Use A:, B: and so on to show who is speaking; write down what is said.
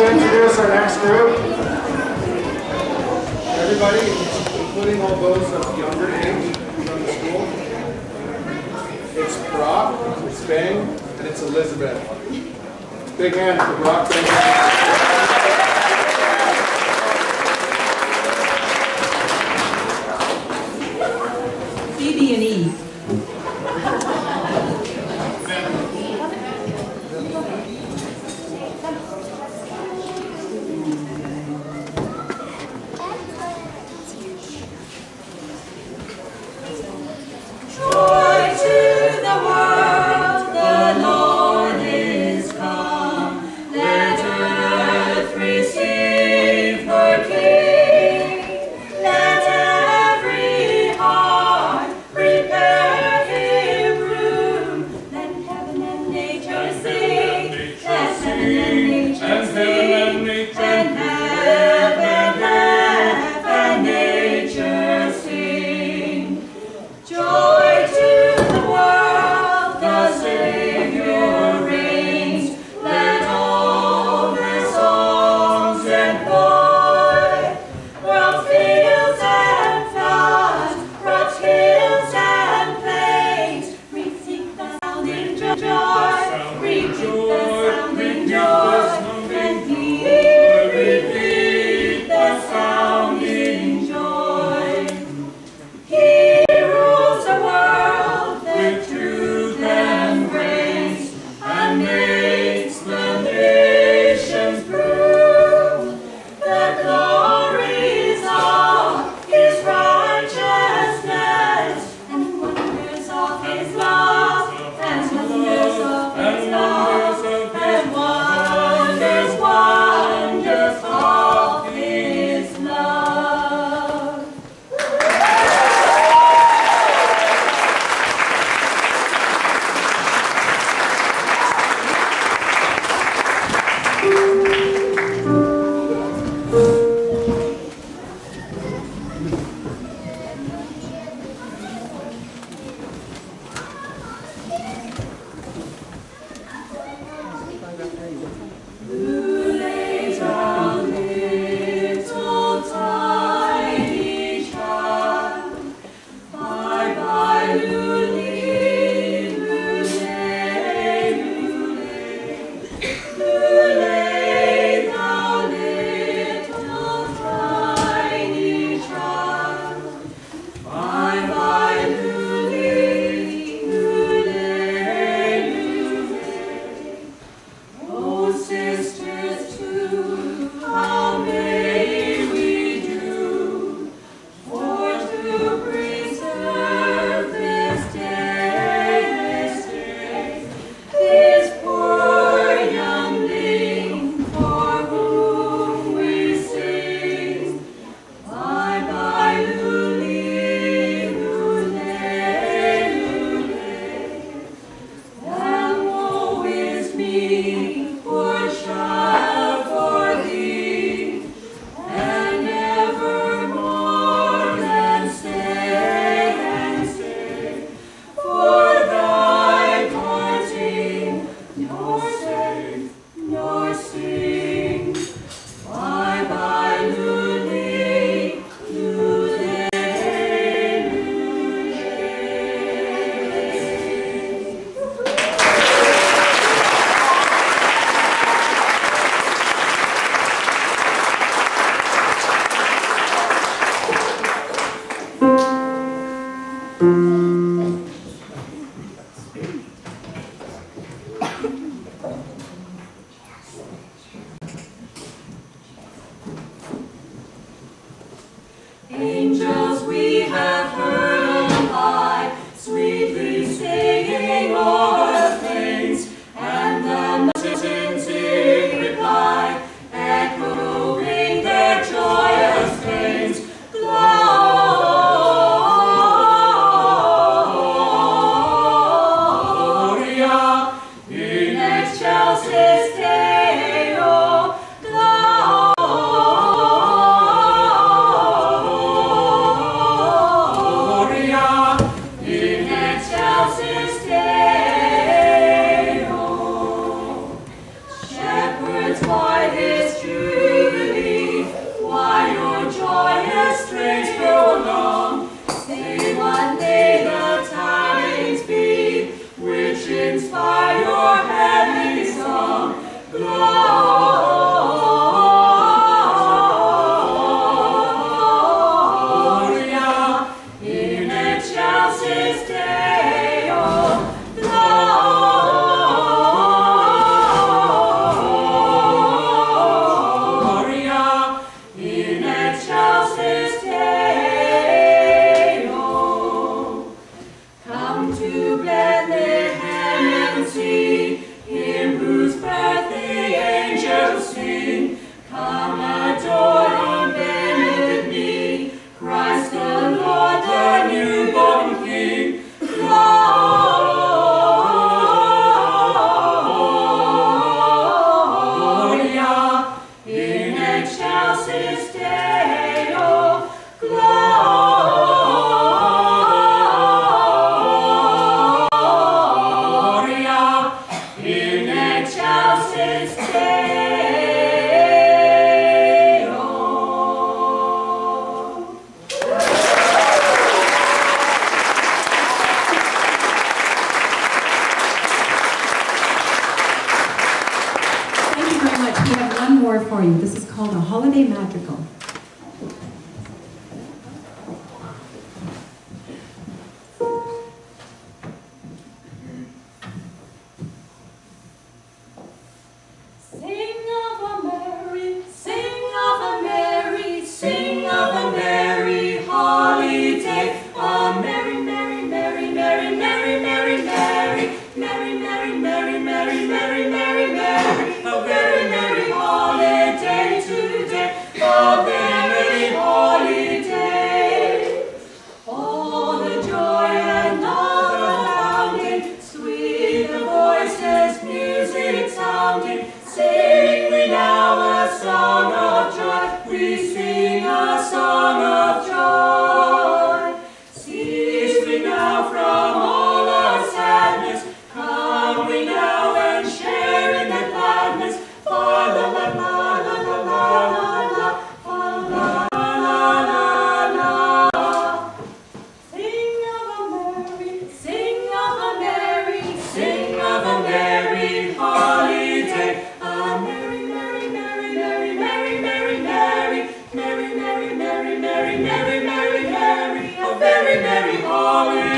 A: to introduce our next group. Everybody, including all those of younger age from the school. It's Brock, it's Bang, and it's Elizabeth. Big hand for Brock, Bang.
B: Phoebe and Eve.
C: Lule, jubilee, why your joyous strains prolong. Say what may the tidings be, which inspire your heavenly song. Gloria in excelsis Deo. Gloria in excelsis Deo. Come to Bethlehem and see him whose birth the angels sing. Come adore on bended knee, Christ the Lord, the newborn King. Gloria in excelsis Deo. Gloria in excelsis Deo.
B: Thank you very much. We have one more for you. This is called a holiday madrigal.
C: Sing of a merry, sing of a merry, sing of a merry holiday. A merry, merry, merry, merry, merry, merry, merry, merry, merry, merry, merry, merry, merry, merry, a very merry holiday today, a very holiday. All the joy and all the fountain, sweet the voices, music sounding. Sing we now a song of joy, we sing a song of joy. Cease we now from all our sadness, come we now and share in the gladness. Fa la la la la la la la la, fa la la la la la. Sing of a merry, sing of a merry, sing of a merry holiday. A merry, merry, merry, merry, merry, merry, merry, merry, merry, merry, merry, merry, merry, merry, a very merry holiday.